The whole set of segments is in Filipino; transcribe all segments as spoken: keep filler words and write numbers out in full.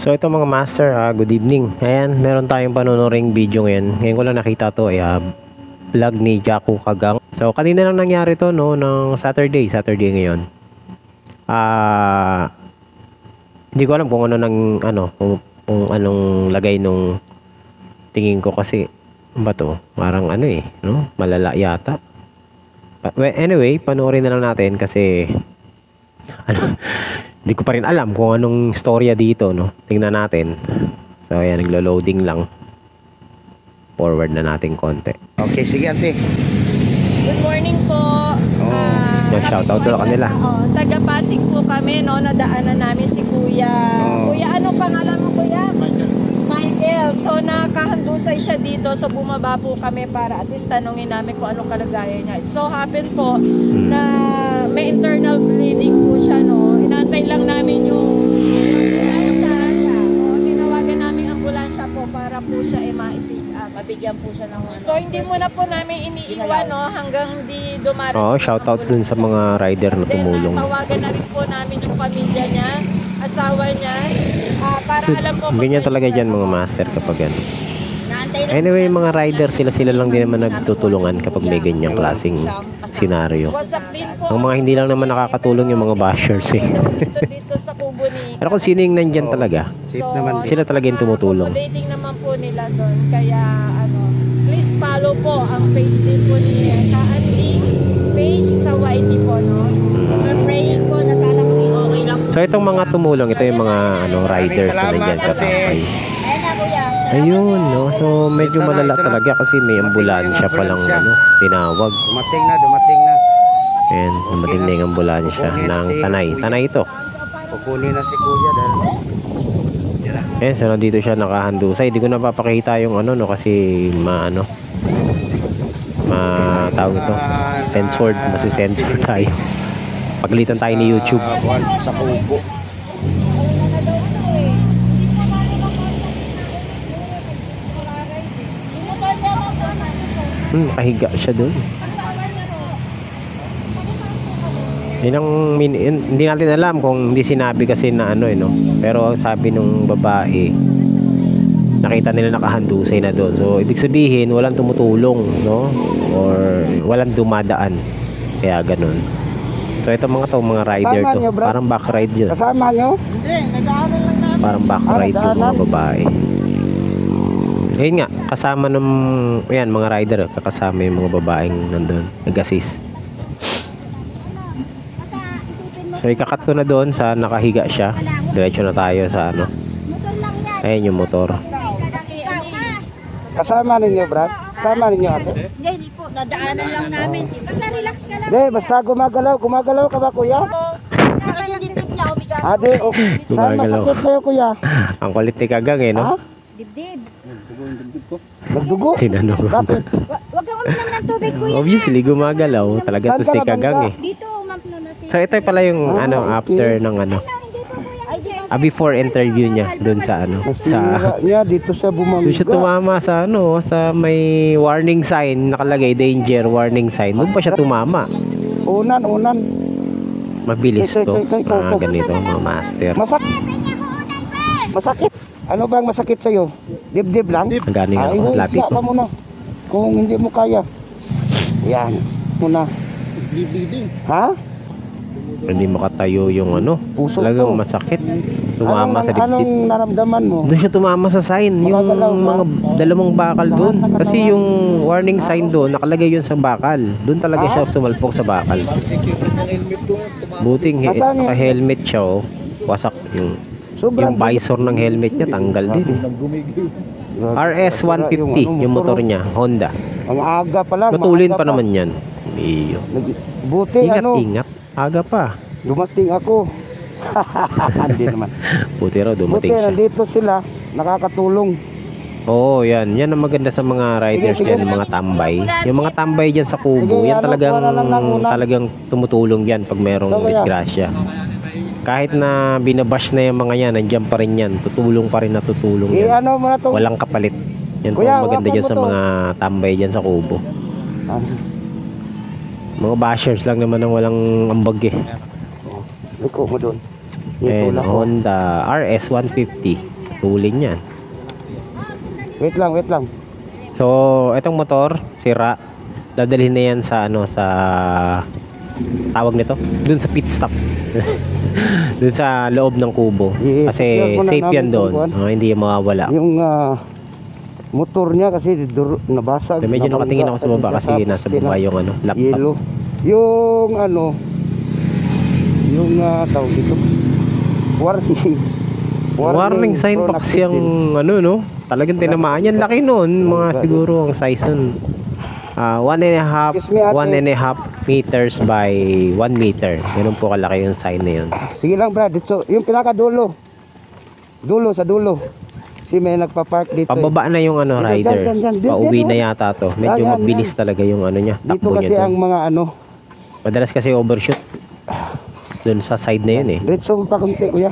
So ito mga master, uh, good evening. Ayan, meron tayong panunoring video ngayon. Ngayon ko lang nakita to ay uh, vlog ni Jaco Kagang. So kanina lang nangyari to no, ng Saturday, Saturday ngayon. Ah, uh, hindi ko alam kung ano nang ano, kung, kung anong lagay nung tingin ko kasi ba to? Parang ano eh, no? Malala yata. Well, anyway, panoorin na lang natin kasi ano, hindi ko pa rin alam kung anong storya dito, no? Tingnan natin. So, ayan, naglo-loading lang. Forward na natin konti. Okay, sige ate. Good morning po. Oh. Uh, Shoutout sa kanila. Oh, taga-Pasig po kami, no? Nadaanan namin si Kuya. Oh. Kuya, ano pangalan mo, Kuya? Michael. So, nakahandusay siya dito. So, bumaba po kami para at least tanongin namin kung anong kalagayan niya. It so happen po Hmm. na may internal bleeding po siya, no? Inantay lang namin yung ambulansya. O, tinawagan namin ambulansya po para po siya ay ma-pick up. Mabigyan po siya ng ano. So, hindi muna po namin iniiwan, no? Hanggang di dumarating. Oo, shoutout dun sa mga rider na tumulong. Then, tawagan na rin po namin yung pamilya niya, asawa niya, ah, para alam po. Ganyan talaga dyan mga master kapag ano. Naantay lang Anyway, po mga namin rider, na- sila-sila lang din naman nagtutulungan kapag may ganyang klaseng senaryo. WhatsApp din po. Ang mga hindi lang naman nakakatulong yung mga bashers eh. dito, dito sa kubo ni. Pero kung sino yung nandyan talaga, Safe naman. sila talaga yung tumutulong. Accommodating naman po nila doon. Kaya ano, please follow po ang page din po ni Kaanding page sa Y T po, no? We're praying po na sana po okay lang po. So itong mga tumulong, ito yung mga ano riders na nandyan sa Tapay. Ayan na kuya. Ayun, no. So medyo malala talaga kasi may ambulansya palang ano, tinawag. Dumating na, dumating na. Ayan, dumating na yung ambulansya ng Tanay. Tanay ito. Kukunin na si kuya dahil. Yan na. Ayan, so nandito siya nakahandusay. Hindi ko napapakita yung ano, no, kasi maano, ma tawag ito, censored, masi-censor tayo. Pagalitan tayo ni YouTube. Ah, buwan sa kubo. Hmm, nakahiga siya doon. Yun ang min- yun, hindi natin alam kung hindi sinabi kasi na ano eh, no? Pero ang sabi nung babae, nakita nila nakahandusay na doon. So ibig sabihin walang tumutulong, no? Or walang dumadaan. Kaya ganun. So ito mga to, mga rider to. Parang back ride yun. Kasama nyo? Hindi, nag-aaral lang namin. Parang back ride yung mga babae. Ayun nga, kasama ng ayan, mga rider, kakasama yung mga babaeng nandun, nag-assist. So ikakat ko na doon sa nakahiga siya. Diretso na tayo sa ano. Ayan yung motor. Kasama ninyo, Brad? Kasama ninyo ate? Hindi, hindi po. Nadaanan lang namin. Basta relax ka lang. Hindi, basta gumagalaw. Gumagalaw ka ba, kuya? Sakit yung dibdib niya. Umiga. Ate, okay. Saan Gumagalaw. masakit sa'yo, kuya? Ang kulit ni Kagang eh, no? Ha? Dibdib. Nagdugo? Tinanong ko. Bakit? Huwag kang uminom ng tubig kuya. Obviously, gumagalaw. Talaga to si Kagang eh. Dito, mampno na si... So ito pala yung ano, after ng ano, Hindi po kuya. Ay, dito. ah, before interview niya doon sa ano, sa Nasira niya dito sa doon siya bumangga. tumama sa ano, sa may warning sign, nakalagay danger warning sign. Doon pa siya tumama. Unan, unan. Mabilis Kay- to. kay- kay- kay- Ah, kay- ganito mga master. Masakit. Masakit. Ano bang masakit sa'yo? Dibdib lang? Ang galing Ay, ako, wait, lapit ka ko. muna. Kung hindi mo kaya. Yan. Muna. Ha? Hindi makatayo yung ano, Puso talagang to. masakit. Tumama anong, sa dibdib. Anong naramdaman mo? Doon siya tumama sa sign, yung Makagalaw ba? mga dalawang bakal doon. Kasi yung warning sign doon, nakalagay yun sa bakal. Doon talaga siya sumalpok sa bakal. Buting he- Asan yun? naka-helmet siya, oh. Wasak yung Sobrang yung visor ng helmet niya, tanggal din. eh. R S one fifty, ano, yung motor niya, Honda. Ang aga pa lang. Matulin maaga pa naman yan. Iyo. Nag- Buti Ingat, ano, ingat. Aga pa. dumating ako. Hindi naman. Buti raw, Buti dumating siya. nandito sila, nakakatulong. Oo, yan. Yan ang maganda sa mga riders Sige, sige. dyan, mga tambay. Yung mga tambay dyan sa kubo, Sige, yan ano, talagang, kuha na lang ng unan. talagang tumutulong dyan pag merong Ito, kuya. disgrasya. Kahit na binabash na yung mga yan, nandiyan pa rin yan. Tutulong pa rin na tutulong Eh yan. ano mo na to? Walang kapalit. Yan po Kuya, ang maganda hawakan dyan mo sa to. mga tambay dyan sa kubo. Ah, Mga bashers lang naman ang walang ambag eh. liko mo doon. Dito And lang ako. Honda R S one fifty. tulin yan. Wait lang, wait lang. So, itong motor, sira. Dadalhin na yan sa ano, sa tawag nito, dun sa pit stop. Dun sa loob ng kubo. I- Kasi i-secure muna safe yan namin doon. kung kuwan. Oh, hindi yan mawawala. Yung ah, motor niya kasi dur- nabasag. So, medyo nabangga nakatingin ako sa baba kasi siya, nasa tapos baba yung ano, laptop. yellow. Yung ano, yung uh, tawag dito, warning. Warning sign prone pa kasi accident. yung ano no, talagang tinamaan yan. Laki nun, mga siguro ang size nun. Ah, one and a half, Excuse me, ate. one and a half meters by one meter. Ganun po kalaki yung sign na yun. Sige lang Brad, dito, yung pinakadulo. Dulo sa dulo. Si may nagpa-park dito. eh. Pababa na yung ano, Dito, rider. dyan, dyan, dyan. Dito, Pauwi dito. na yata to. Medyo Yan, yan, mabilis yan. talaga yung ano niya. Dito Takbo kasi niya ang to. mga ano. Madalas kasi overshoot. Doon sa side na yun eh. Diretso pa kunti kuya.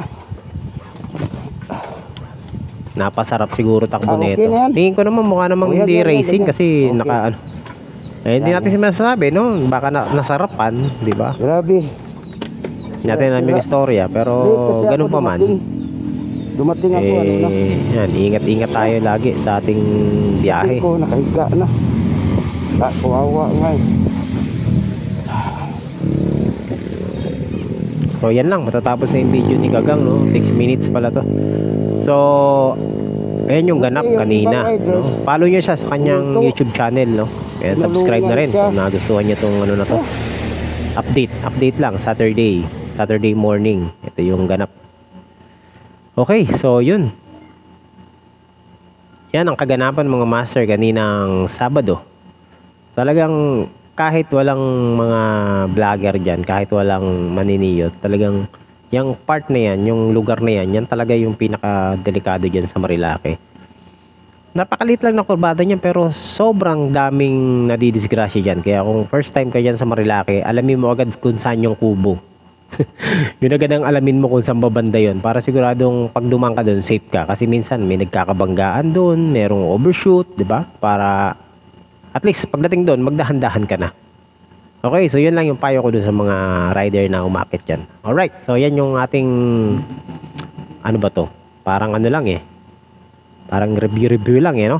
Napasarap siguro takbo Ah, na okay ito. na yan. Tingin ko naman mukha namang Oh, yan, hindi yan, yan, racing yan. kasi Okay. naka ano. Eh, hindi natin sinasabi, no? Baka na, nasarapan, di ba? Grabe. Hindi natin Sira- namin yung istorya, pero Late kasi ganun ako pa man. dumating. Dumating ako ano na. Eh, yan, ingat-ingat tayo lagi sa ating biyahe. Ko nakahiga na. Ta kawawa nga eh. So, yan lang. Matatapos na yung video ni Gagang, no? six minutes pala to. So, ayan yung ganap Okay, yung kanina, ibang riders, no? Follow nyo siya sa kanyang ito, YouTube channel, no? Kaya subscribe na rin siya. kung nagustuhan nyo tong ano na to. Update, update lang, Saturday. Saturday morning. Ito yung ganap. Okay, so yun. Yan ang kaganapan mga master kaninang Sabado. Talagang kahit walang mga vlogger dyan, kahit walang maniniyot, talagang yung part na yan, yung lugar na yan, yan talaga yung pinaka-delikado dyan sa Marilake. Napakalit lang na kurbada niyan pero sobrang daming nadidisgrasya dyan. Kaya kung first time ka dyan sa Marilake, alamin mo agad kung saan yung kubo. Yun agad ang alamin mo kung saan babanda yun para siguradong pag dumang ka doon, safe ka. Kasi minsan may nagkakabanggaan doon, merong overshoot, di ba? Para at least pagdating doon, magdahan-dahan ka na. Okay, so yun lang yung payo ko doon sa mga rider na umakit dyan. Alright, so yan yung ating ano ba to? Parang ano lang eh. Parang review-review lang eh, no?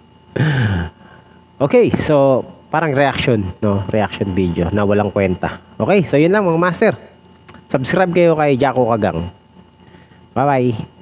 Okay, so parang reaction, no? Reaction video na walang kwenta. Okay, so yun lang mga master. Subscribe kayo kay Jaco Kagang. Bye-bye.